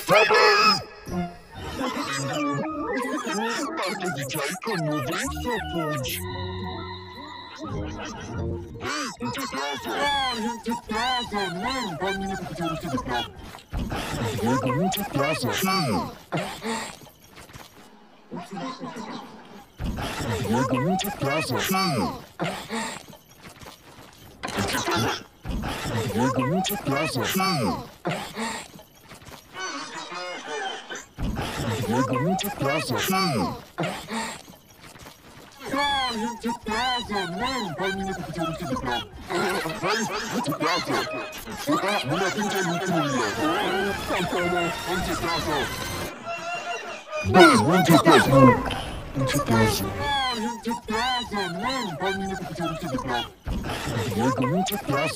Parcă ziceai că nu vrei să fugi. Încetează! Încetează! Nu e în bani mine cu piciorul ăsta de praf. Diego, nu încetează! Diego, nu încetează! Diego, nu încetează! Diego, nu încetează! Încetează! Nu e în bani mine cu piciorul ăsta de praf. Încetează! Nu ne atinge lucrurile! Încetează! Băi, nu încetează! Încetează! Încetează! Nu e în bani mine cu piciorul ăsta de praf. Diego, nu încetează!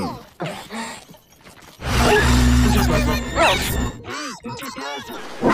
Încetează! Încetează!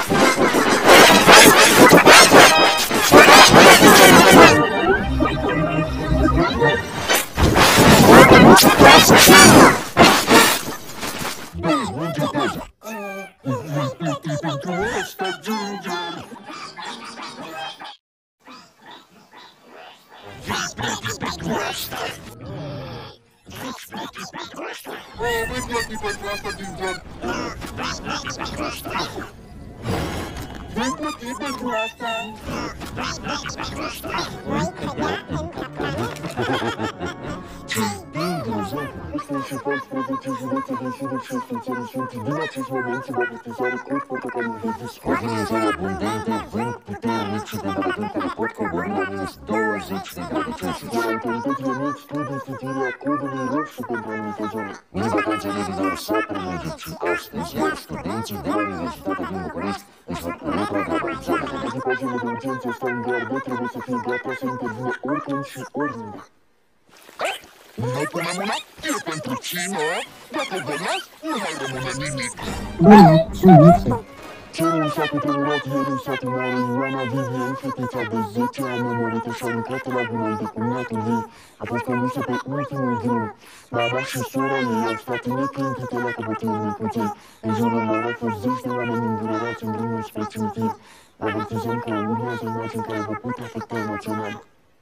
Din acest moment, sub avertizare, crop portocaliu verde, organizare abundente, vânt puternic și temperatură care pot cobori la minus 20 de grade Celsius. Iar autoritățile nu exclud instituirea codului roșu pentru anumite zone. Unii vacanțe medii s-a prelungit și astăzi, iar studenții de la Universitatea din București își vor reprograma examenele. Echipajele de urgență stau în gardă, trebuie să fie gata să intervină oricând și oriunde. Noi punem una, e pentru cine? Dacă vă las, nu mai rămâne nimic. Bună, sunt Lipsa. Cerul s-a cutremurat ieri în satul mare. Ioana Vivian, fetița de 10 ani nemurită și aruncată la gunoi de cumnatul ei, a fost condusă pe ultimul drum. Mama și sora ei au stat neclintite la căpătâiul micuței. În jurul lor au fost 10 de oameni îndurerați în drumul spre cimitir. Vă avertizăm că urmează imagini care vă pot afecta emoțional.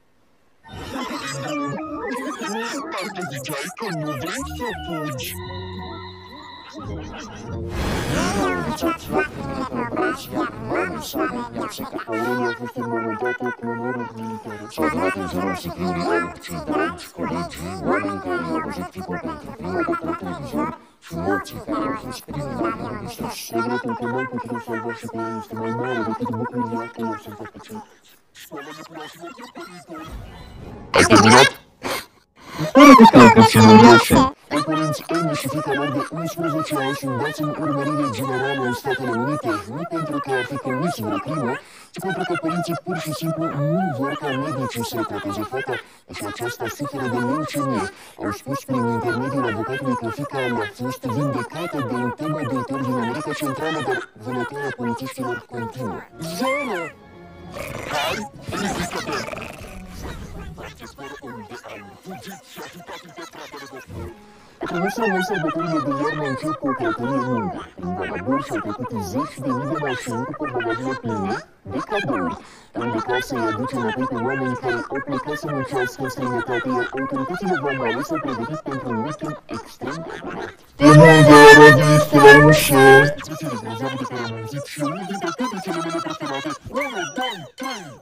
Parcă ziceai că nu vrei să fugi. Aurelia a fost înmormântată cu onoruri militare. S-a adunat în jurul sicriului alb cei dragi colegii, oameni care i-au văzut tipul pentru prima dată la televizor și morții care au fost primii la mână de sus. Regretul că n-ai putut salva și pe ea este mai mare decât bucuria că i-au salvat pe ceilalți. Școala iepurașilor e pericol. Ai terminat? Pare că te-ai puțin roșu. Ai părinți Amy și fiica lor de 11 ani sunt dați în urmărire generală în Statele Unite, nu pentru că ar fi comis vreo crimă, ci pentru că părinții pur și simplu nu vor ca medicii să trateze fata, și aceasta suferă de leucemie. Au spus prin intermediul avocatului că fiica a fost vindecată de un temădător din America Centrală, dar vânătoarea polițiștilor continuă. Zero! Hai, ridică-te! Faceți fără ori de aur, fugiți și ajutați-i pe fratele vostru! Trimisele noi sărbătorile de iarnă încep cu o călătorie lungă. În Bagabor și-au trecut 10.000 de mașini cu portbagajele pline de cadouri. Încerca să-i aduce înapoi pe oameni care au plecat să muncească în străinătate, iar autoritățile vamale s-au pregătit pentru un weekend extrem de bogat. Până radistă la ușă! Exprețiile grozave de care am auzit și unul dintre cântecele mele preferate. 1, 2, 3!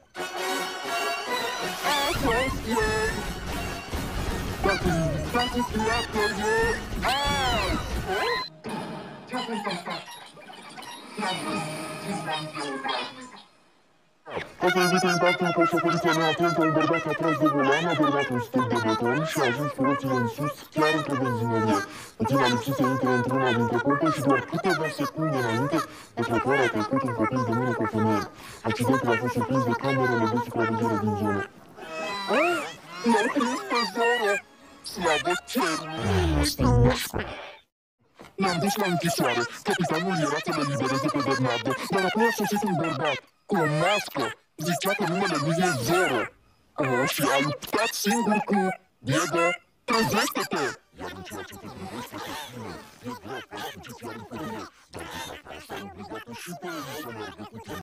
A fost ieri! Dacă invitați creată ieri! Azi! Ce-a fost asta? I-a fost cizman de obraznic. Ca să evite impactul cu o șoferiță neatentă, un bărbat a tras de volan, a dărmat un stâlp de beton și a ajuns cu roțile în sus, chiar într-o benzinărie. Puțin a lipsit să intre într-una dintre pompe și doar câteva secunde înainte, pe trotuar a trecut un copil de mână cu o femeie. Accidentul a fost surprins de camerele de supraveghere din zonă. I-au prins pe zoră! Slavă cerului! Asta-i nașpa. Ne-am dus la închisoare. Capitanul era să le libereze pe Bernardo, dar apoi a sosit un bărbat cu o mască. Zicea că numele lui e Zoro. Și a luptat singur cu Diego. Trezește-te! Iar în ceea ce te privește pe tine, e grav că fugiți iar în curie. Dar de data asta obligat-o și pe el să meargă cu tine.